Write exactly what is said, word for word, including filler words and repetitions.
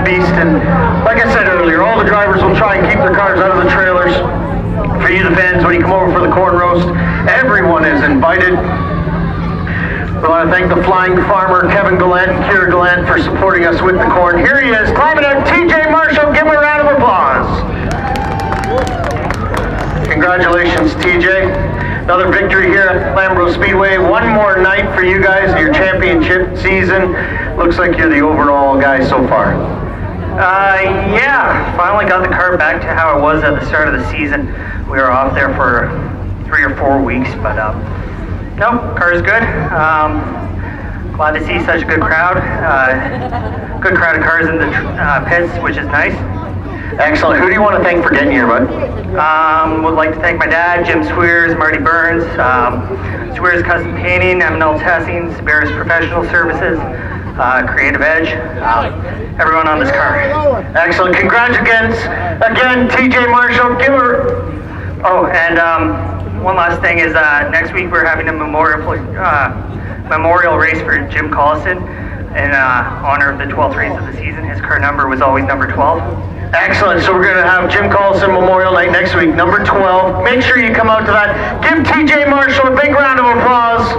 beast, and like I said earlier, all the drivers will try and keep their cars out of the trailers. For you, the fans, when you come over for the corn roast, everyone is invited. We want to thank the Flying Farmer, Kevin Gallant and Kira Gallant, for supporting us with the corn. Here he is, climbing out, T J Marshall. Give him a round of applause. Congratulations, T J. Another victory here at Flamboro Speedway. One more night for you guys in your championship season. Looks like you're the overall guy so far. Uh, yeah, finally got the car back to how it was at the start of the season. We were off there for three or four weeks, but um, no, car's good. Um, glad to see such a good crowd. Uh, good crowd of cars in the uh, pits, which is nice. Excellent. Who do you want to thank for getting here, bud? Um, would like to thank my dad, Jim Swears, Marty Burns, um, Swears Custom Painting, M and L Testing, Swears Professional Services, uh, Creative Edge, uh, everyone on this car. Excellent. Congrats again, again, T J Marshall. Give her. Oh, and um, one last thing is uh, next week we're having a memorial uh, memorial race for Jim Collison in uh, honor of the twelfth race of the season. His car number was always number twelve. Excellent. So we're going to have Jim Collison Memorial Night next week, number twelve. Make sure you come out to that. Give T J Marshall a big round of applause.